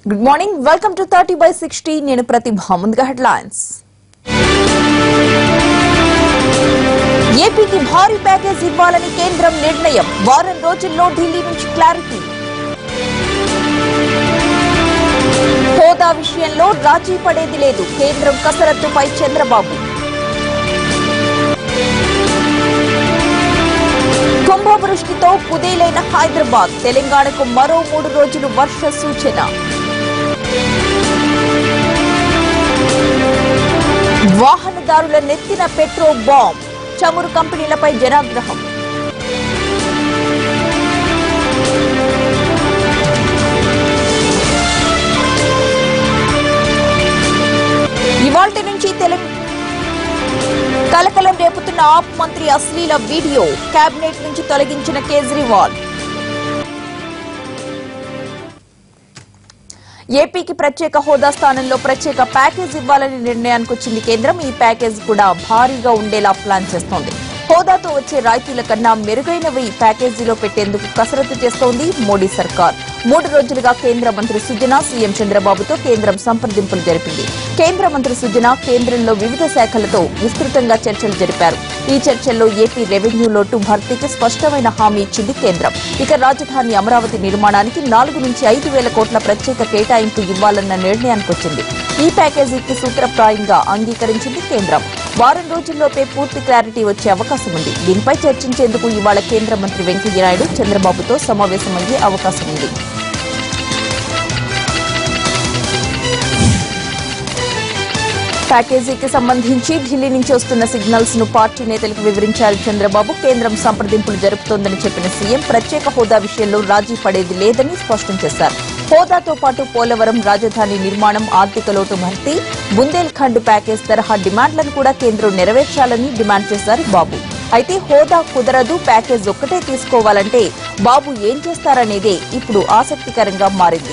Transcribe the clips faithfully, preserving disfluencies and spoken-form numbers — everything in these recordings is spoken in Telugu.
Good morning, welcome to thirty by sixty. నేను ప్రతిభ. ముందుగా హెడ్లైన్స్. ఏపీకి భారీ ప్యాకేజ్ ఇవ్వాలని కేంద్రం నిర్ణయం. వారం రోజుల్లో ఢిల్లీ నుంచి క్లారిటీ. హోదా విషయంలో రాజీ పడేది లేదు. కేంద్రం కసరత్తుపై చంద్రబాబు. కుంభవృష్టితో కుదేలైన హైదరాబాద్. తెలంగాణకు మరో మూడు రోజులు వర్ష సూచన. వాహనదారుల నెత్తిన పెట్రో బాంబ్. చమురు కంపెనీలపై జనాగ్రహం. ఇవాల్టి నుంచి తెలంగాణ కలకలం రేపుతున్న ఆప్ మంత్రి అశ్లీల వీడియో. కేబినెట్ నుంచి తొలగించిన కేజ్రీవాల్. ఏపీకి ప్రత్యేక హోదా స్థానంలో ప్రత్యేక ప్యాకేజ్ ఇవ్వాలని నిర్ణయానికి వచ్చింది కేంద్రం. ఈ ప్యాకేజ్ కూడా భారీగా ఉండేలా ప్లాన్ చేస్తోంది. హోదాతో వచ్చే రాయితీల కన్నా మెరుగైనవి ప్యాకేజీలో పెట్టేందుకు కసరత్తు చేస్తోంది మోడీ సర్కార్. మూడు రోజులుగా కేంద్ర మంత్రి సుజన సీఎం చంద్రబాబుతో కేంద్రం సంప్రదింపులు జరిపింది. కేంద్ర మంత్రి సుజన కేంద్రంలో వివిధ శాఖలతో విస్తృతంగా చర్చలు జరిపారు. ఈ చర్చల్లో ఏపీ రెవెన్యూ లోటు భర్తీకి స్పష్టమైన హామీ ఇచ్చింది కేంద్రం. ఇక రాజధాని అమరావతి నిర్మాణానికి నాలుగు నుంచి ఐదు వేల కోట్ల ప్రత్యేక కేటాయింపు ఇవ్వాలన్న నిర్ణయానికి వచ్చింది. ఈ ప్యాకేజీకి సూత్రప్రాయంగా అంగీకరించింది కేంద్రం. వారం రోజుల్లోపే పూర్తి క్లారిటీ వచ్చే అవకాశం ఉంది. దీనిపై చర్చించేందుకు ఇవాళ కేంద్ర మంత్రి వెంకయ్యనాయుడు చంద్రబాబుతో సమావేశమయ్యే అవకాశం ఉంది. ప్యాకేజీకి సంబంధించి ఢిల్లీ నుంచి వస్తున్న సిగ్నల్స్ ను పార్టీ నేతలకు వివరించారు చంద్రబాబు. కేంద్రం సంప్రదింపులు జరుపుతోందని చెప్పిన సీఎం ప్రత్యేక హోదా విషయంలో రాజీ పడేది లేదని స్పష్టం చేశారు. హోదాతో పాటు పోలవరం, రాజధాని నిర్మాణం, ఆర్థిక లోటు భర్తీ, బుందేల్ఖండ్ ప్యాకేజ్ తరహా డిమాండ్లను కూడా కేంద్రం నెరవేర్చాలని డిమాండ్ చేశారు బాబు. అయితే హోదా కుదరదు, ప్యాకేజ్ ఒక్కటే తీసుకోవాలంటే బాబు ఏం చేస్తారనేదే ఇప్పుడు ఆసక్తికరంగా మారింది.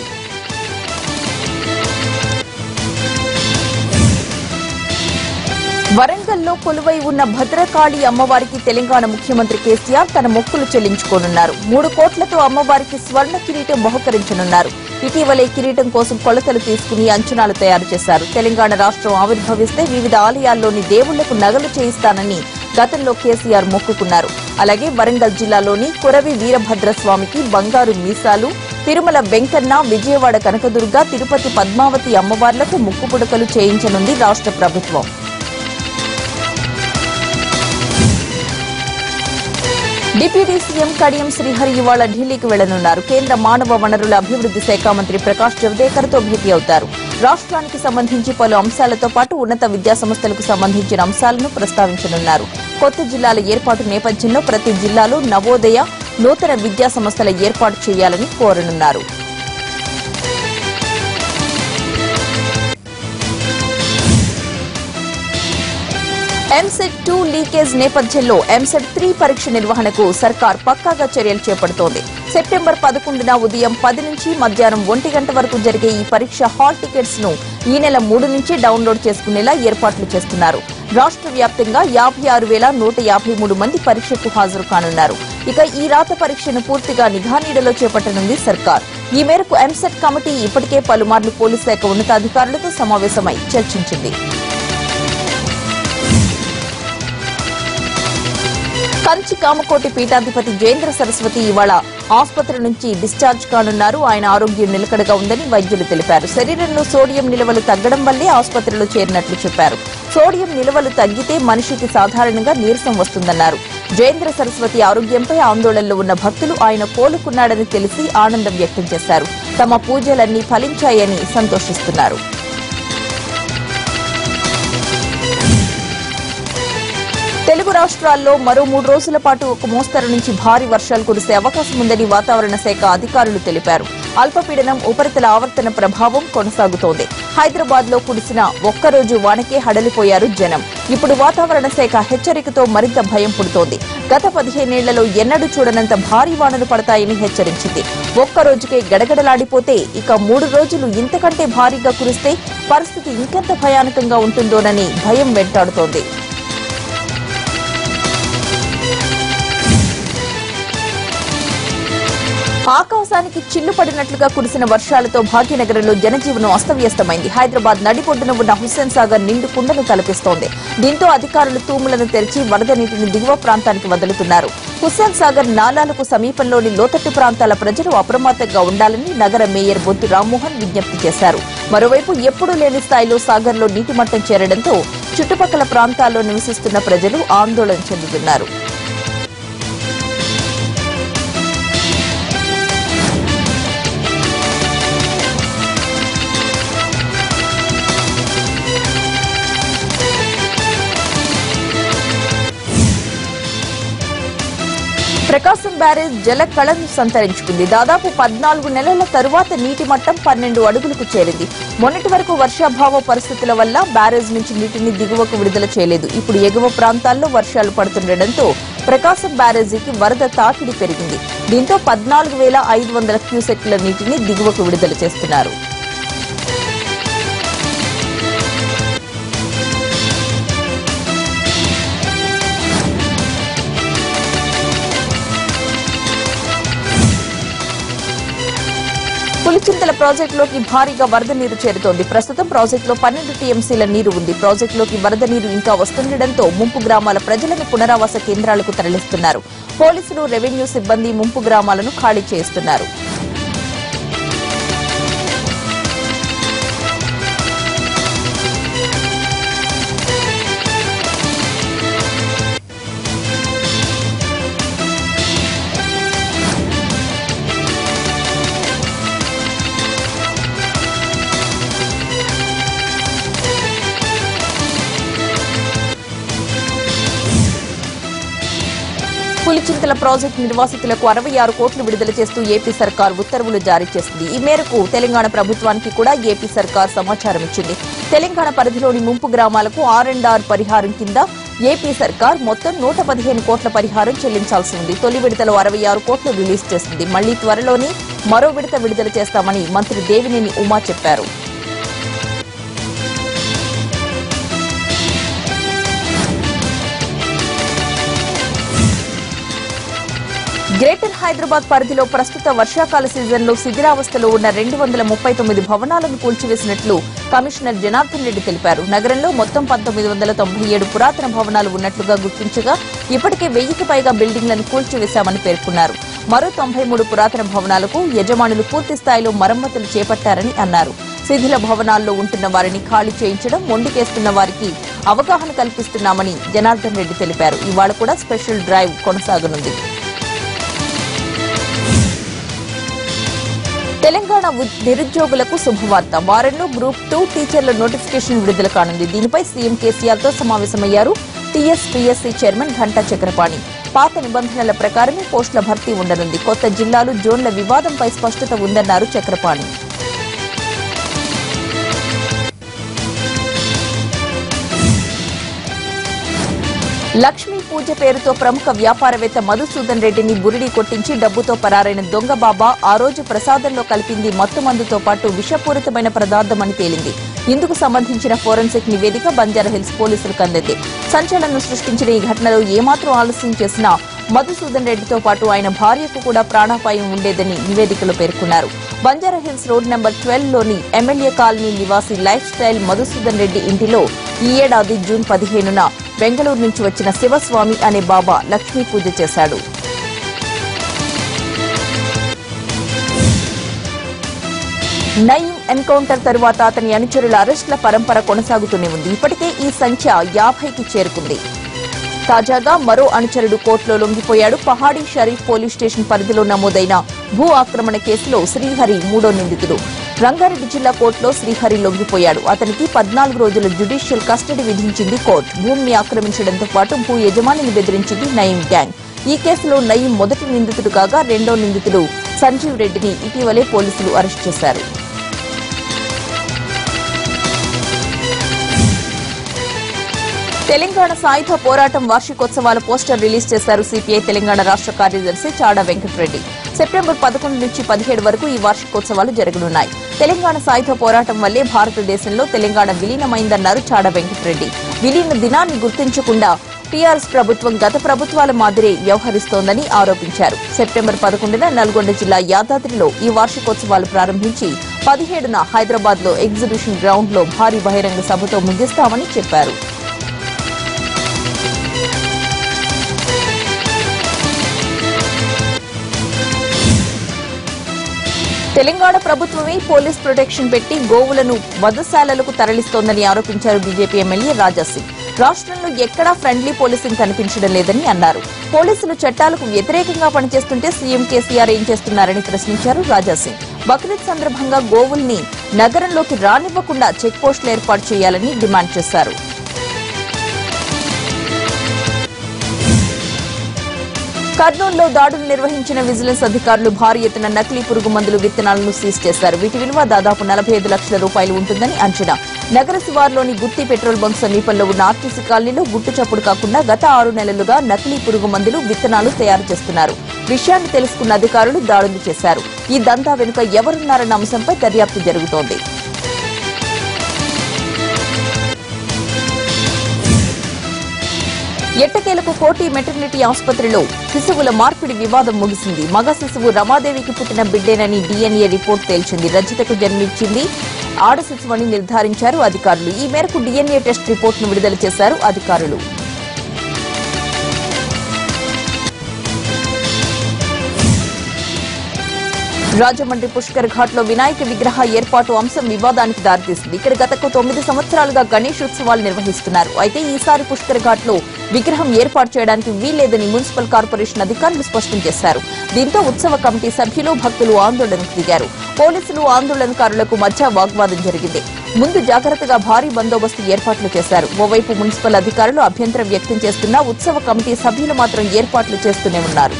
వరంగల్లో కొలువై ఉన్న భద్రకాళి అమ్మవారికి తెలంగాణ ముఖ్యమంత్రి కేసీఆర్ తన మొక్కులు చెల్లించుకోనున్నారు. మూడు కోట్లతో అమ్మవారికి స్వర్ణ కిరీటం బహుకరించనున్నారు. ఇటీవలే కిరీటం కోసం కొలతలు తీసుకుని అంచనాలు తయారు చేశారు. తెలంగాణ రాష్ట్రం ఆవిర్భవిస్తే వివిధ ఆలయాల్లోని దేవుళ్లకు నగలు చేయిస్తానని గతంలో కేసీఆర్ మొక్కుకున్నారు. అలాగే వరంగల్ జిల్లాలోని కురవి వీరభద్రస్వామికి బంగారు మీసాలు, తిరుమల వెంకన్న, విజయవాడ కనకదుర్గ, తిరుపతి పద్మావతి అమ్మవార్లకు ముక్కు పుడకలు చేయించనుంది రాష్ట్ర ప్రభుత్వం. డిప్యూటీ సీఎం కడియం శ్రీహరి ఇవాళ ఢిల్లీకి వెళ్లనున్నారు. కేంద్ర మానవ వనరుల అభివృద్ది శాఖ మంత్రి ప్రకాష్ జవదేకర్ తో భేటీ అవుతారు. రాష్ట్రానికి సంబంధించి పలు అంశాలతో పాటు ఉన్నత విద్యాసంస్థలకు సంబంధించిన అంశాలను ప్రస్తావించనున్నారు. కొత్త జిల్లాల ఏర్పాటు నేపథ్యంలో ప్రతి జిల్లాలో నవోదయ, నూతన విద్యాసంస్థల ఏర్పాటు చేయాలని కోరనున్నారు. ఎంసెట్ టూ లీకేజ్ నేపథ్యంలో ఎంసెట్ త్రీ పరీక్ష నిర్వహణకు సర్కార్ పక్కాగా చర్యలు చేపడుతోంది. సెప్టెంబర్ పదకొండున ఉదయం పది నుంచి మధ్యాహ్నం ఒంటి గంట వరకు జరిగే ఈ పరీక్ష హాల్ టికెట్స్ ను ఈ నెల మూడు నుంచి డౌన్లోడ్ చేసుకునేలా ఏర్పాట్లు చేస్తున్నారు. రాష్ట్ర వ్యాప్తంగా యాభై ఆరు వేల నూట యాభై మూడు మంది పరీక్షకు హాజరు కానున్నారు. ఇక ఈ రాత పరీక్షను పూర్తిగా నిఘానీడలో చేపట్టనుంది సర్కార్. ఈ మేరకు ఎంసెట్ కమిటీ ఇప్పటికే పలుమార్లు పోలీస్ శాఖ ఉన్నతాధికారులతో సమావేశమై చర్చించింది. కంచి కామకోటి పీఠాధిపతి జయేంద్ర సరస్వతి ఇవాళ ఆసుపత్రి నుంచి డిశ్చార్జ్ కానున్నారు. ఆయన ఆరోగ్యం నిలకడగా ఉందని వైద్యులు తెలిపారు. శరీరంలో సోడియం నిల్వలు తగ్గడం వల్లే ఆసుపత్రిలో చేరినట్లు చెప్పారు. సోడియం నిల్వలు తగ్గితే మనిషికి సాధారణంగా నీరసం వస్తుందన్నారు. జయేంద్ర సరస్వతి ఆరోగ్యంపై ఆందోళనలో ఉన్న భక్తులు ఆయన కోలుకున్నాడని తెలిసి ఆనందం వ్యక్తం చేశారు. తమ పూజలన్నీ ఫలించాయని సంతోషిస్తున్నారు. తెలుగు రాష్ట్రాల్లో మరో మూడు రోజుల పాటు ఒక మోస్తరు నుంచి భారీ వర్షాలు కురిసే అవకాశం ఉందని వాతావరణ శాఖ అధికారులు తెలిపారు. అల్పపీడనం ఉపరితల ఆవర్తన ప్రభావం కొనసాగుతోంది. హైదరాబాద్ లో కురిసిన ఒక్కరోజు వానకే హడలిపోయారు జనం. ఇప్పుడు వాతావరణ శాఖ హెచ్చరికతో మరింత భయం పుడుతోంది. గత పదిహేనేళ్లలో ఎన్నడూ చూడనంత భారీ వానలు పడతాయని హెచ్చరించింది. ఒక్కరోజుకే గడగడలాడిపోతే ఇక మూడు రోజులు ఇంతకంటే భారీగా కురిస్తే పరిస్థితి ఇంకెంత భయానకంగా ఉంటుందోనని భయం వెంటాడుతోంది. ఆకాశానికి చిల్లు పడినట్లుగా కురిసిన వర్షాలతో భాగ్యనగరంలో జనజీవనం అస్తవ్యస్తమైంది. హైదరాబాద్ నడిబొడ్డున ఉన్న హుస్సేన్ సాగర్ నిండు కుండను తలపిస్తోంది. దీంతో అధికారులు తూములను తెరిచి వరద నీటిని దిగువ ప్రాంతానికి వదులుతున్నారు. హుస్సేన్ సాగర్ నాలాలకు సమీపంలోని లోతట్టు ప్రాంతాల ప్రజలు అప్రమత్తంగా ఉండాలని నగర మేయర్ బొద్దు రామ్మోహన్ విజ్ఞప్తి చేశారు. మరోవైపు ఎప్పుడూ లేని స్థాయిలో సాగర్లో నీటి మట్టం చేరడంతో చుట్టుపక్కల ప్రాంతాల్లో నివసిస్తున్న ప్రజలు ఆందోళన చెందుతున్నారు. ప్రకాశం బ్యారేజ్ జల కళను సంతరించుకుంది. దాదాపు పద్నాలుగు నెలల తరువాత నీటి మట్టం పన్నెండు అడుగులకు చేరింది. మొన్నటి వరకు వర్షాభావ పరిస్థితుల వల్ల బ్యారేజ్ నుంచి నీటిని దిగువకు విడుదల చేయలేదు. ఇప్పుడు ఎగువ ప్రాంతాల్లో వర్షాలు పడుతుండటంతో ప్రకాశం బ్యారేజీకి వరద తాకిడి పెరిగింది. దీంతో పద్నాలుగు వేల ఐదు వందల క్యూసెక్ల నీటిని దిగువకు విడుదల చేస్తున్నారు. పులిచింతల ప్రాజెక్టులోకి భారీగా వరద నీరు చేరుతోంది. ప్రస్తుతం ప్రాజెక్టులో పన్నెండు టీఎంసీల నీరు ఉంది. ప్రాజెక్టులోకి వరద నీరు ఇంకా వస్తుండటంతో ముంపు గ్రామాల ప్రజలను పునరావాస కేంద్రాలకు తరలిస్తున్నారు. పోలీసులు, రెవెన్యూ సిబ్బంది ముంపు గ్రామాలను ఖాళీ చేస్తున్నారు. పులిచింతల ప్రాజెక్టు నిర్వాసితులకు అరవై ఆరు కోట్లు విడుదల చేస్తూ ఏపీ సర్కార్ ఉత్తర్వులు జారీ చేసింది. ఈ మేరకు తెలంగాణ ప్రభుత్వానికి కూడా ఏపీ సర్కార్ సమాచారం ఇచ్చింది. తెలంగాణ పరిధిలోని ముంపు గ్రామాలకు ఆర్ అండ్ ఆర్ పరిహారం కింద ఏపీ సర్కార్ మొత్తం నూట పదిహేను కోట్ల పరిహారం చెల్లించాల్సి ఉంది. తొలి విడతలో అరవై ఆరు కోట్లు రిలీజ్ చేసింది. మళ్లీ త్వరలోనే మరో విడత విడుదల చేస్తామని మంత్రి దేవినేని ఉమా చెప్పారు. గ్రేటర్ హైదరాబాద్ పరిధిలో ప్రస్తుత వర్షాకాల సీజన్లో శిథిలావస్థలో ఉన్న రెండు వందల ముప్పై తొమ్మిది భవనాలను కూల్చివేసినట్లు కమిషనర్ జనార్దన్ రెడ్డి తెలిపారు. నగరంలో మొత్తం పంతొమ్మిది వందల తొంభై ఏడు పురాతన భవనాలు ఉన్నట్లుగా గుర్తించగా ఇప్పటికే వెయ్యికి పైగా బిల్డింగ్లను కూల్చివేశామని పేర్కొన్నారు. మరో తొంభై మూడు పురాతన భవనాలకు యజమానులు పూర్తి స్థాయిలో మరమ్మతులు చేపట్టారని అన్నారు. శిథిల భవనాల్లో ఉంటున్న వారిని ఖాళీ చేయించడం, మొండికేస్తున్న వారికి అవగాహన కల్పిస్తున్నామని జనార్దన్ రెడ్డి తెలిపారు. ఇవాళ కూడా స్పెషల్ డ్రైవ్ కొనసాగనుంది. తెలంగాణ నిరుద్యోగులకు శుభవార్త. వారంలో గ్రూప్ టూ టీచర్ల నోటిఫికేషన్ విడుదల కానుంది. దీనిపై సీఎం కేసీఆర్ తో సమావేశమయ్యారు టీఎస్పీఎస్సీ చైర్మన్ ఘంటా చక్రపాణి. పాత నిబంధనల ప్రకారమే పోస్టుల భర్తీ ఉండనుంది. కొత్త జిల్లాలు, జోన్ల వివాదంపై స్పష్టత ఉందన్నారు చక్రపాణి. లక్ష్మీ పూజ పేరుతో ప్రముఖ వ్యాపారవేత్త మధుసూదన్ రెడ్డిని బురిడి కొట్టించి డబ్బుతో పరారైన దొంగ బాబా ఆ రోజు ప్రసాదంలో కలిపింది మత్తుమందుతో పాటు విషపూరితమైన పదార్థమని తేలింది. ఇందుకు సంబంధించిన ఫోరెన్సిక్ నివేదిక బంజారాహిల్స్ పోలీసులకు అందింది. సంచలనం సృష్టించిన ఈ ఘటనలో ఏమాత్రం ఆలస్యం చేసినా మధుసూదన్ రెడ్డితో పాటు ఆయన భార్యకు కూడా ప్రాణాపాయం ఉండేదని నివేదికలో పేర్కొన్నారు. బంజారాహిల్స్ రోడ్ నెంబర్ ట్వెల్వ్ లోని ఎమ్మెల్యే కాలనీ నివాసి లైఫ్ స్టైల్ మధుసూదన్ రెడ్డి ఇంటిలో ఈ ఏడాది జూన్ పదిహేనున బెంగళూరు నుంచి వచ్చిన శివస్వామి అనే బాబా లక్ష్మీ పూజ చేశాడు. నయీం ఎన్కౌంటర్ తరువాత అతని అనుచరుల అరెస్టుల పరంపర కొనసాగుతూనే ఉంది. ఇప్పటికే ఈ సంఖ్య యాభైకి చేరుకుంది. తాజాగా మరో అనుచరుడు కోర్టులో లొంగిపోయాడు. పహాడీ షరీఫ్ పోలీస్ స్టేషన్ పరిధిలో నమోదైన భూ ఆక్రమణ కేసులో శ్రీహరి మూడో నిందితుడు. రంగారెడ్డి జిల్లా కోర్టులో శ్రీహరి లొంగిపోయాడు. అతనికి పద్నాలుగు రోజుల జ్యుడిషియల్ కస్టడీ విధించింది కోర్టు. భూమిని ఆక్రమించడంతో పాటు భూ యజమానిని బెదిరించింది నయీం గ్యాంగ్. ఈ కేసులో నయీం మొదటి నిందితుడు కాగా రెండో నిందితుడు సంజీవ్ రెడ్డిని ఇటీవలే పోలీసులు అరెస్ట్ చేశారు. తెలంగాణ సాయుధ పోరాటం వార్షికోత్సవాల పోస్టర్ రిలీజ్ చేశారు సీపీఐ తెలంగాణ రాష్ట్ర కార్యదర్శి చాడా వెంకటరెడ్డి. సెప్టెంబర్ పదకొండు నుంచి పదిహేడు వరకు ఈ వార్షికోత్సవాలు జరగనున్నాయి. తెలంగాణ సాయుధ పోరాటం వల్లే భారతదేశంలో తెలంగాణ విలీనమైందన్నారు చాడా వెంకటరెడ్డి. విలీన దినాన్ని గుర్తించకుండా టీఆర్ఎస్ ప్రభుత్వం గత ప్రభుత్వాల మాదిరే వ్యవహరిస్తోందని ఆరోపించారు. సెప్టెంబర్ పదకొండున నల్గొండ జిల్లా యాదాద్రిలో ఈ వార్షికోత్సవాలు ప్రారంభించి పదిహేడున హైదరాబాద్ లో ఎగ్జిబిషన్ గ్రౌండ్ లో భారీ బహిరంగ సభతో ముగిస్తామని చెప్పారు. తెలంగాణ ప్రభుత్వమే పోలీస్ ప్రొటెక్షన్ పెట్టి గోవులను వధశాలలకు తరలిస్తోందని ఆరోపించారు బీజేపీ ఎమ్మెల్యే రాజాసింగ్. రాష్ట్రంలో ఎక్కడా ఫ్రెండ్లీ పోలీసింగ్ కనిపించడం లేదని అన్నారు. పోలీసులు చట్టాలకు వ్యతిరేకంగా పనిచేస్తుంటే సీఎం కేసీఆర్ ఏం చేస్తున్నారని ప్రశ్నించారు రాజాసింగ్. బక్రీద్ సందర్భంగా గోవుల్ని నగరంలోకి రానివ్వకుండా చెక్ పోస్టులు ఏర్పాటు చేయాలని డిమాండ్ చేశారు. కర్నూలులో దాడులు నిర్వహించిన విజిలెన్స్ అధికారులు భారీ ఎత్తున నకిలీ పురుగు మందులు విత్తనాలను సీజ్ చేశారు. వీటి విలువ దాదాపు నలభై ఐదు లక్షల రూపాయలు ఉంటుందని అంచనా. నగర శివార్లోని గుత్తి పెట్రోల్ బంక్ సమీపంలో ఉన్న ఆర్టీసీ కాలనీలో గుట్టు చప్పుడు కాకుండా గత ఆరు నెలలుగా నకిలీ పురుగు మందులు విత్తనాలు తయారు చేస్తున్నారు. విషయాన్ని తెలుసుకున్న అధికారులు దాడులు చేశారు. ఈ దందా వెనుక ఎవరున్నారన్న అంశంపై దర్యాప్తు జరుగుతోంది. ఎట్టకేలకు కోటి మెటర్నిటీ ఆసుపత్రిలో శిశువుల మార్పిడి వివాదం ముగిసింది. మగ శిశువు రమాదేవికి పుట్టిన బిడ్డేనని డీఎన్ఏ రిపోర్ట్ తేల్చింది. రజితకు జన్మించింది ఆడ శిశువని నిర్ధారించారు అధికారులు. ఈ మేరకు డీఎన్ఏ టెస్ట్ రిపోర్ట్ ను విడుదల చేశారు అధికారులు. రాజమండ్రి పుష్కర్ ఘాట్ లో వినాయక విగ్రహ ఏర్పాటు అంశం వివాదానికి దారితీసింది. ఇక్కడ గత తొమ్మిది సంవత్సరాలుగా గణేష్ ఉత్సవాలు నిర్వహిస్తున్నారు. అయితే ఈసారి పుష్కర్ ఘాట్ లో విగ్రహం ఏర్పాటు చేయడానికి వీల్లేదని మున్సిపల్ కార్పొరేషన్ అధికారులు స్పష్టం చేశారు. దీంతో ఉత్సవ కమిటీ సభ్యులు భక్తులు ఆందోళనకు దిగారు. పోలీసులు ఆందోళనకారులకు మధ్య వాగ్వాదం జరిగింది. ముందు జాగ్రత్తగా భారీ బందోబస్తు ఏర్పాట్లు చేశారు. ఓవైపు మున్సిపల్ అధికారులు అభ్యంతరం వ్యక్తం చేస్తున్నా ఉత్సవ కమిటీ సభ్యులు మాత్రం ఏర్పాట్లు చేస్తూనే ఉన్నారు.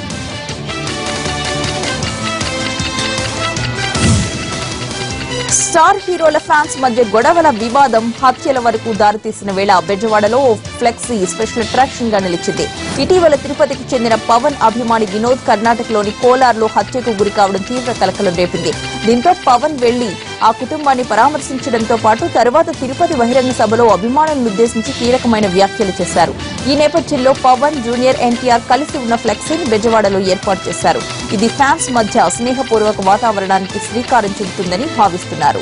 స్టార్ హీరోల ఫ్యాన్స్ మధ్య గొడవల వివాదం హత్యల వరకు దారితీసిన వేళ బెజవాడలో ఓ ఫ్లెక్సీ స్పెషల్ అట్రాక్షన్ గా నిలిచింది. ఇటీవల తిరుపతికి చెందిన పవన్ అభిమాని వినోద్ కర్ణాటకలోని కోలార్లో హత్యకు గురి కావడం తీవ్ర కలకలం రేపింది. దీంతో పవన్ వెళ్లి ఆ కుటుంబాన్ని పరామర్శించడంతో పాటు తరువాత తిరుపతి బహిరంగ సభలో అభిమానులను ఉద్దేశించి కీలకమైన వ్యాఖ్యలు చేశారు. ఈ నేపథ్యంలో పవన్ జూనియర్ ఎన్టీఆర్ కలిసి ఉన్న ఫ్లెక్సీని బెజవాడలో ఏర్పాటు చేశారు. ఇది ఫ్యాన్స్ మధ్య స్నేహపూర్వక వాతావరణానికి శ్రీకారం చుడుతుందని భావిస్తున్నారు.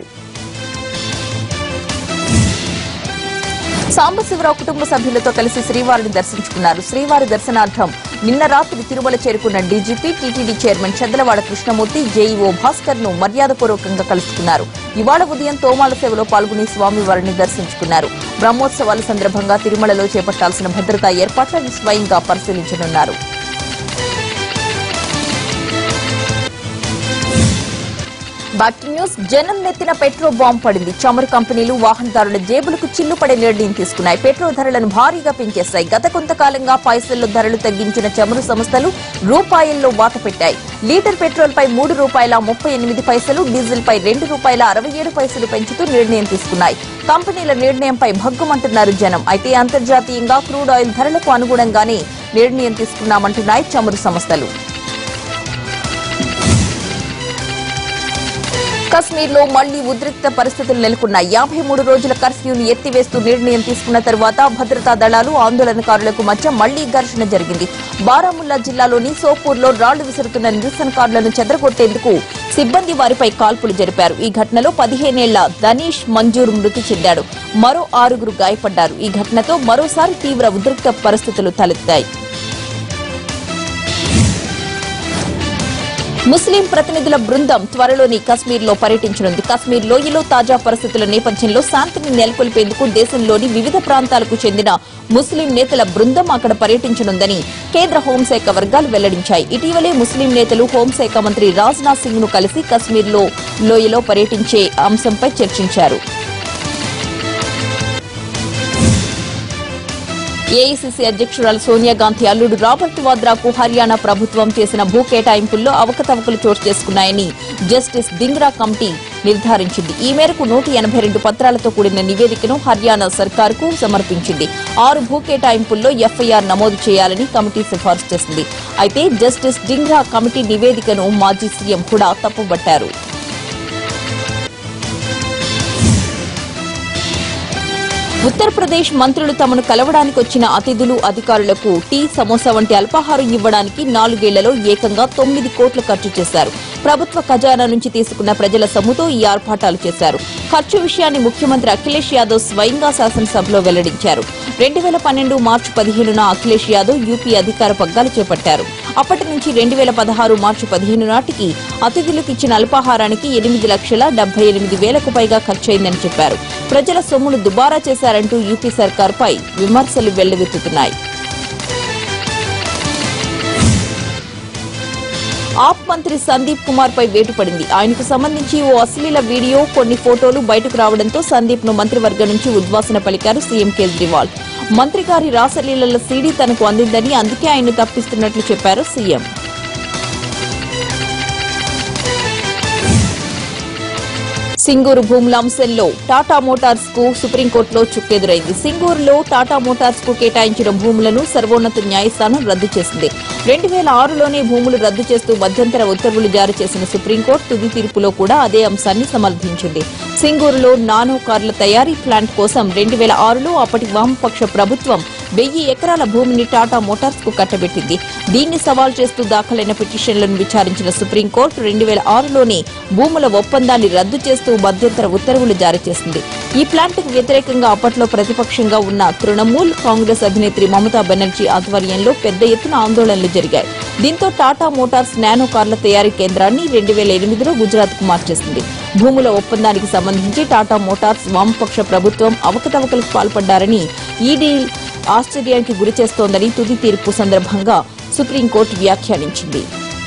సాంబశివరావు కుటుంబ సభ్యులతో కలిసి శ్రీవారిని దర్శించుకున్నారు. శ్రీవారి దర్శనార్థం నిన్న రాత్రి తిరుమల చేరుకున్న DGP, TTD chairman Chandravada Krishnamurthy, JEO Bhaskar ను మర్యాదపూర్వకంగా కలుసుకున్నారు. ఇవాళ ఉదయం తోమాల సేవలో పాల్గొని స్వామివారిని దర్శించుకున్నారు. బ్రహ్మోత్సవాల సందర్భంగా తిరుమలలో చేపట్టాల్సిన భద్రతా ఏర్పాట్లను స్వయంగా పరిశీలించనున్నారు. Back to news. జనం నెత్తిన పెట్రోల్ బాంబు పడింది. చమురు కంపెనీలు వాహనదారుల జేబులకు చిల్లుపడే నిర్ణయం తీసుకున్నాయి. పెట్రోల్ ధరలను భారీగా పెంచేశాయి. గత కొంతకాలంగా పైసల్లో ధరలు తగ్గించిన చమురు సంస్థలు రూపాయల్లో వాత పెట్టాయి. లీటర్ పెట్రోల్ పై మూడు రూపాయల ముప్పై ఎనిమిది పైసలు, డీజిల్ పై రెండు రూపాయల అరవై ఏడు పైసలు పెంచుతూ నిర్ణయం తీసుకున్నాయి. కంపెనీల నిర్ణయంపై భగ్గుమంటున్నారు జనం. అయితే అంతర్జాతీయంగా క్రూడ్ ఆయిల్ ధరలకు అనుగుణంగానే నిర్ణయం తీసుకున్నామంటున్నాయి చమురు సంస్థలు. కశ్మీర్లో మళ్లీ ఉద్రిక్త పరిస్థితులు నెలకొన్నాయి. యాభై మూడు రోజుల కర్ఫ్యూను ఎత్తివేస్తూ నిర్ణయం తీసుకున్న తర్వాత భద్రతా దళాలు, ఆందోళనకారులకు మధ్య మళ్లీ ఘర్షణ జరిగింది. బారాముల్లా జిల్లాలోని సోపూర్లో రాళ్లు విసురుతున్న నిరసనకారులను చెదరగొట్టేందుకు సిబ్బంది వారిపై కాల్పులు జరిపారు. ఈ ఘటనలో పదిహేనేళ్ల దనీష్ మంజూర్ మృతి చెందాడు. మరో ఆరుగురు గాయపడ్డారు. ఈ ఘటనతో మరోసారి తీవ్ర ఉద్రిక్త పరిస్థితులు తలెత్తాయి. ముస్లిం ప్రతినిధుల బృందం త్వరలోని కశ్మీర్లో పర్యటించనుంది. కశ్మీర్ లోయలో తాజా పరిస్థితుల నేపథ్యంలో శాంతిని నెలకొల్పేందుకు దేశంలోని వివిధ ప్రాంతాలకు చెందిన ముస్లిం నేతల బృందం అక్కడ పర్యటించనుందని కేంద్ర హోంశాఖ వర్గాలు వెల్లడించాయి. ఇటీవలే ముస్లిం నేతలు హోంశాఖ మంత్రి రాజ్నాథ్ సింగ్ ను కలిసి కశ్మీర్ లో లోయలో పర్యటించే అంశంపై చర్చించారు. ఏఐసీసీ అధ్యక్షురాలు సోనియా గాంధీ అల్లుడు రాబర్ట్ వాద్రాకు హర్యానా ప్రభుత్వం చేసిన భూ కేటాయింపుల్లో అవకతవకలు చోటు చేసుకున్నాయని జస్టిస్ దింగ్రా కమిటీ నిర్ధారించింది. ఈ మేరకు నూట ఎనభై రెండు పత్రాలతో కూడిన నివేదికను హర్యానా సర్కార్కు సమర్పించింది. ఆరు భూ కేటాయింపుల్లో ఎఫ్ఐఆర్ నమోదు చేయాలని కమిటీ సిఫార్సు చేసింది. అయితే జస్టిస్ దింగ్రా కమిటీ నివేదికను మాజీ సీఎం కూడా తప్పుబట్టారు. ఉత్తరప్రదేశ్ మంత్రులు తమను కలవడానికి వచ్చిన అతిథులు అధికారులకు టీ సమోసా వంటి అల్పాహారం ఇవ్వడానికి నాలుగేళ్లలో ఏకంగా తొమ్మిది కోట్లు ఖర్చు చేశారు. ప్రభుత్వ ఖజానా నుంచి తీసుకున్న ప్రజల సొమ్ముతో ఈ ఆర్భాటాలు చేశారు. ఖర్చు విషయాన్ని ముఖ్యమంత్రి అఖిలేష్ యాదవ్ స్వయంగా శాసనసభలో వెల్లడించారు. రెండు వేల పన్నెండు మార్చి పదిహేనున అఖిలేష్ యాదవ్ యూపీ అధికార పగ్గాలు చేపట్టారు. అప్పటి నుంచి రెండు వేల పదహారు మార్చి పదిహేను నాటికి అతిథులకు ఇచ్చిన అల్పాహారానికి ఎనిమిది లక్షల డెబ్బై ఎనిమిది వేలకు పైగా ఖర్చయిందని చెప్పారు. ప్రజల సొమ్మును దుబారా చేశారంటూ యూపీ సర్కార్పై విమర్శలు వెల్లువెత్తుతున్నాయి. ఆప్ మంత్రి సందీప్ కుమార్ పై వేటు పడింది. ఆయనకు సంబంధించి ఓ అశ్లీల వీడియో, కొన్ని ఫోటోలు బయటకు రావడంతో సందీప్ ను మంత్రివర్గం నుంచి ఉద్వాసన పలికారు సీఎం కేజ్రీవాల్. మంత్రి గారి రాసలీలల సీడీ తనకు అందిందని, అందుకే ఆయన్ను తప్పిస్తున్నట్లు చెప్పారు సీఎం. సింగూరు భూముల అంశంలో టాటా మోటార్స్ కు సుప్రీంకోర్టులో చుక్కెదురైంది. సింగూరులో టాటా మోటార్స్ కు కేటాయించిన భూములను సర్వోన్నత న్యాయస్థానం రద్దు చేసింది. రెండు వేల ఆరులోనే భూములు రద్దు చేస్తూ మధ్యంతర ఉత్తర్వులు జారీ చేసిన సుప్రీంకోర్టు తుది తీర్పులో కూడా అదే అంశాన్ని సమర్థించింది. సింగూరులో నానో కార్ల తయారీ ప్లాంట్ కోసం రెండు వేల ఆరులో అప్పటి వామపక్ష ప్రభుత్వం వెయ్యి ఎకరాల భూమిని టాటా మోటార్స్ కు కట్టబెట్టింది. దీన్ని సవాల్ చేస్తూ దాఖలైన పిటిషన్లను విచారించిన సుప్రీంకోర్టు రెండు వేల ఆరులోనే భూముల ఒప్పందాన్ని రద్దు చేస్తూ మధ్యంతర ఉత్తర్వులు జారీ చేసింది. ఈ ప్లాంట్కు వ్యతిరేకంగా అప్పట్లో ప్రతిపక్షంగా ఉన్న తృణమూల్ కాంగ్రెస్ అధినేత్రి మమతా బెనర్జీ ఆధ్వర్యంలో పెద్ద ఎత్తున ఆందోళనలు జరిగాయి. దీంతో టాటా మోటార్స్ నానో కార్ల తయారీ కేంద్రాన్ని రెండు వేల ఎనిమిదిలో గుజరాత్ కు మార్చేసింది. భూముల ఒప్పందానికి సంబంధించి టాటా మోటార్స్ వామపక్ష ప్రభుత్వం అవకతవకలకు పాల్పడ్డారని ఈడీ ఆశ్చర్యానికి గురిచేస్తోందని తుది తీర్పు సందర్భంగా సుప్రీంకోర్టు వ్యాఖ్యానించింది.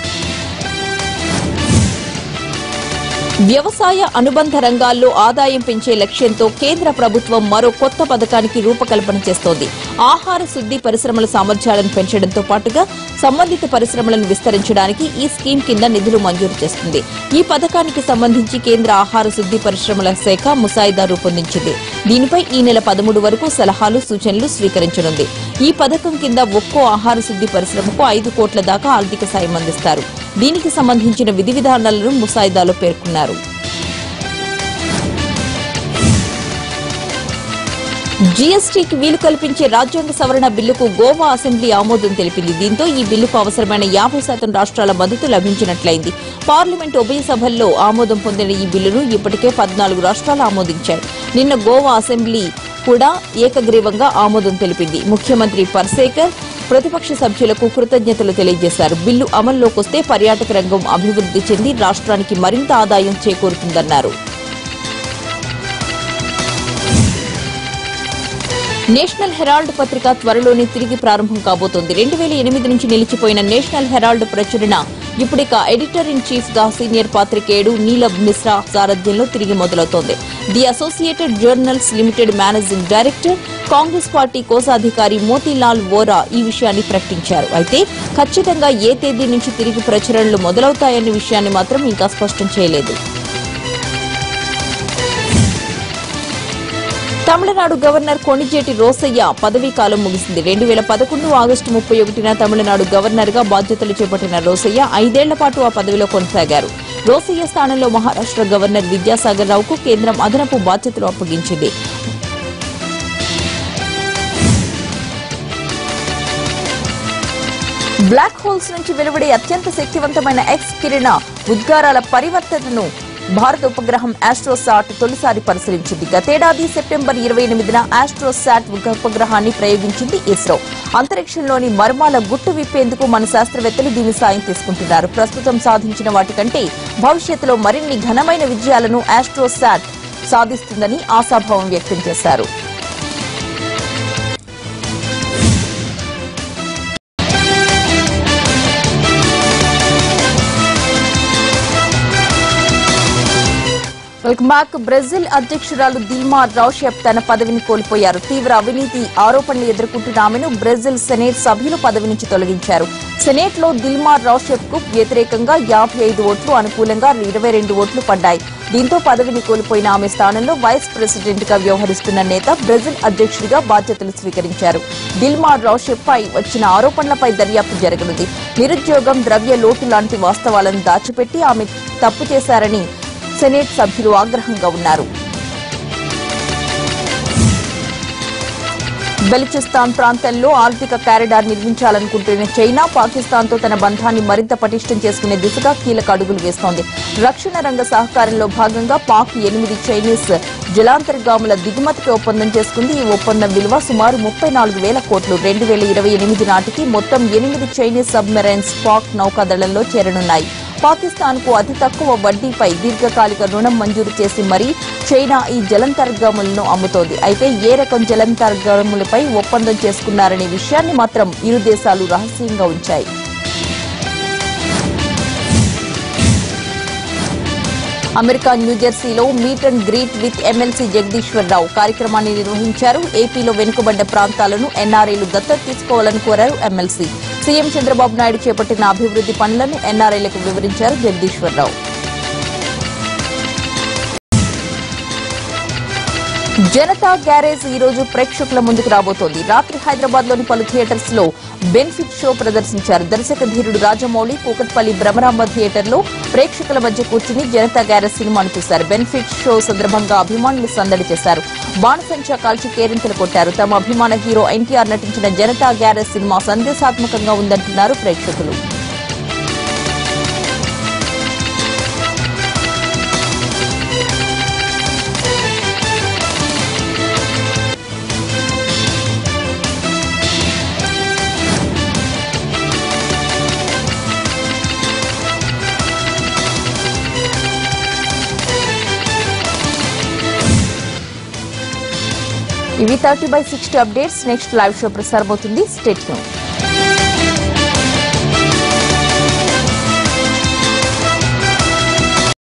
వ్యవసాయ అనుబంధ రంగాల్లో ఆదాయం పెంచే లక్ష్యంతో కేంద్ర ప్రభుత్వం మరో కొత్త పథకానికి రూపకల్పన చేస్తోంది. ఆహార శుద్ది పరిశ్రమల సామర్థ్యాలను పెంచడంతో పాటుగా సంబంధిత పరిశ్రమలను విస్తరించడానికి ఈ స్కీమ్ కింద నిధులు మంజూరు చేస్తుంది. ఈ పథకానికి సంబంధించి కేంద్ర ఆహార శుద్ది పరిశ్రమల శాఖ ముసాయిదా రూపొందించింది. దీనిపై ఈ నెల పదమూడు వరకు సలహాలు, సూచనలు స్వీకరించనుంది. ఈ పథకం కింద ఒక్కో ఆహార శుద్ది పరిశ్రమకు ఐదు కోట్ల దాకా ఆర్థిక సాయం అందిస్తారు. దీనికి సంబంధించిన విధి విధానాలను ముసాయిదాలో పేర్కొన్నారు. జీఎస్టీకి వీలు కల్పించే రాజ్యాంగ సవరణ బిల్లుకు గోవా అసెంబ్లీ ఆమోదం తెలిపింది. దీంతో ఈ బిల్లుకు అవసరమైన యాభై శాతం రాష్ట్రాల మద్దతు లభించినట్లయింది. పార్లమెంట్ ఉభయ సభల్లో ఆమోదం పొందిన ఈ బిల్లును ఇప్పటికే పద్నాలుగు రాష్ట్రాలు ఆమోదించాయి. నిన్న గోవా అసెంబ్లీ కూడా ఏకగ్రీవంగా ఆమోదం తెలిపింది. ముఖ్యమంత్రి పర్సేకర్ ప్రతిపక్ష సభ్యులకు కృతజ్ఞతలు తెలియజేశారు. బిల్లు అమల్లోకొస్తే పర్యాటక రంగం అభివృద్ది చెంది రాష్ట్రానికి మరింత ఆదాయం చేకూరుతుందన్నారు. నేషనల్ హెరాల్డ్ పత్రిక త్వరలోనే తిరిగి ప్రారంభం కాబోతోంది. రెండు వేల ఎనిమిది నుంచి నిలిచిపోయిన నేషనల్ హెరాల్డ్ ప్రచురణ ఇప్పుడిక ఎడిటర్ ఇన్ చీఫ్ గా సీనియర్ పాత్రికేయుడు నీలబ్ మిశ్రా సారథ్యంలో తిరిగి మొదలవుతోంది. The Associated Journals Limited managing director, Congress party కోశాధికారి మోతీలాల్ వోరా ఈ విషయాన్ని ప్రకటించారు. అయితే ఖచ్చితంగా ఏ తేదీ నుంచి తిరిగి ప్రచురణలు మొదలవుతాయన్న విషయాన్ని మాత్రం ఇంకా స్పష్టం చేయలేదు. తమిళనాడు గవర్నర్ కొణిజేటి రోసయ్య పదవీ కాలం ముగిసింది. రెండు వేల పదకొండు ఆగస్టు ముప్పై ఒకటిన తమిళనాడు గవర్నర్ గా బాధ్యతలు చేపట్టిన రోసయ్య ఐదేళ్ల పాటు ఆ పదవిలో కొనసాగారు. రోసయ్య స్థానంలో మహారాష్ట్ర గవర్నర్ విద్యాసాగర్ రావుకు కేంద్రం అదనపు బాధ్యతలు అప్పగించింది. బ్లాక్ హోల్స్ నుంచి వెలువడే అత్యంత శక్తివంతమైన ఎక్స్ కిరణ ఉద్గారాల పరివర్తనను భారత ఉపగ్రహం ఆస్ట్రోసాట్ తొలిసారి పరిశీలించింది. గతేడాది సెప్టెంబర్ ఇరవై ఎనిమిదిన ఆస్ట్రోసాట్ ఉపగ్రహాన్ని ప్రయోగించింది ఇస్రో. అంతరిక్షంలోని మర్మాల గుట్టు విప్పేందుకు మన శాస్త్రవేత్తలు దీని సాయం తీసుకుంటున్నారు. ప్రస్తుతం సాధించిన వాటికంటే భవిష్యత్తులో మరిన్ని ఘనమైన విజయాలను ఆస్ట్రోసాట్ సాధిస్తుందని ఆశాభావం వ్యక్తం చేశారు. బ్రెజిల్ అధ్యక్షురాలు దిల్మా రౌషెఫ్ తన పదవిని కోల్పోయారు. తీవ్ర అవినీతి ఆరోపణలు ఎదుర్కొంటున్న ఆమెను బ్రెజిల్ సెనేట్ సభ్యులు పదవి నుంచి తొలగించారు. సెనేట్ లో దిల్మా రౌషెఫ్ కు వ్యతిరేకంగా యాభై ఐదు ఓట్లు, అనుకూలంగా ఇరవై రెండు ఓట్లు పడ్డాయి. దీంతో పదవిని కోల్పోయిన ఆమె స్థానంలో వైస్ ప్రెసిడెంట్ గా వ్యవహరిస్తున్న నేత బ్రెజిల్ అధ్యక్షుడిగా బాధ్యతలు స్వీకరించారు. దిల్మా రౌషెఫ్ పై వచ్చిన ఆరోపణలపై దర్యాప్తు జరగనుంది. నిరుద్యోగం, ద్రవ్య లోటు లాంటి వాస్తవాలను దాచిపెట్టి ఆమె తప్పు చేశారని సెనేట్ సభ్యులు ఆగ్రహంగా ఉన్నారు. బెలుచిస్తాన్ ప్రాంతంలో ఆర్థిక కారిడార్ నిర్మించాలనుకుంటున్న చైనా పాకిస్తాన్తో తన బంధాన్ని మరింత పటిష్టం చేసుకునే దిశగా కీలక అడుగులు వేస్తోంది. రక్షణ రంగ సహకారంలో భాగంగా పాక్ ఎనిమిది చైనీస్ జలాంతర్గాముల దిగుమతికి ఒప్పందం చేసుకుంది. ఈ ఒప్పందం విలువ సుమారు ముప్పై నాలుగు వేల కోట్లు. రెండు వేల ఇరవై ఎనిమిది నాటికి మొత్తం ఎనిమిది చైనీస్ సబ్మెరైన్స్ పాక్ నౌకాదళంలో చేరనున్నాయి. పాకిస్తాన్ కు అతి తక్కువ వడ్డీపై దీర్ఘకాలిక రుణం మంజూరు చేసి మరీ చైనా ఈ జలాంతర్గాములను అమ్ముతోంది. అయితే ఏ రకం జలాంతర్గాములపై ఒప్పందం చేసుకున్నారనే విషయాన్ని మాత్రం ఇరు దేశాలు రహస్యంగా ఉంచాయి. అమెరికా న్యూజెర్సీలో meet and greet with MLC Jagadishwar Rao కార్యక్రమాన్ని నిర్వహించారు. ఏపీలో వెనుకబడ్డ ప్రాంతాలను ఎన్ఆర్ఐలు దత్తత తీసుకోవాలని కోరారు ఎమ్మెల్సీ. సీఎం చంద్రబాబు నాయుడు చేపట్టిన అభివృద్ది పనులను ఎన్ఆర్ఐలకు వివరించారు జగదీశ్వర్ రావు. జనతా గ్యారేజ్ ఈ రోజు ప్రేక్షకుల ముందుకు రాబోతోంది. రాత్రి హైదరాబాద్ లోని పలు థియేటర్స్ లో బెనిఫిట్ షో ప్రదర్శించారు. దర్శక ధీరుడు రాజమౌళి కూకట్పల్లి భ్రమరాంబ థియేటర్ లో ప్రేక్షకుల మధ్య కూర్చుని జనతా గ్యారేజ్ సినిమాను చూశారు. బెనిఫిట్ షో సందర్భంగా అభిమానులు సందడి చేశారు. బాణసంచా కాల్చి కేరింతలు కొట్టారు. తమ అభిమాన హీరో ఎన్టీఆర్ నటించిన జనతా గ్యారేజ్ సినిమా సందేశాత్మకంగా ఉందంటున్నారు ప్రేక్షకులు. ఇవి thirty by sixty updates. Next live show ప్రసారమవుతుంది. Stay tuned.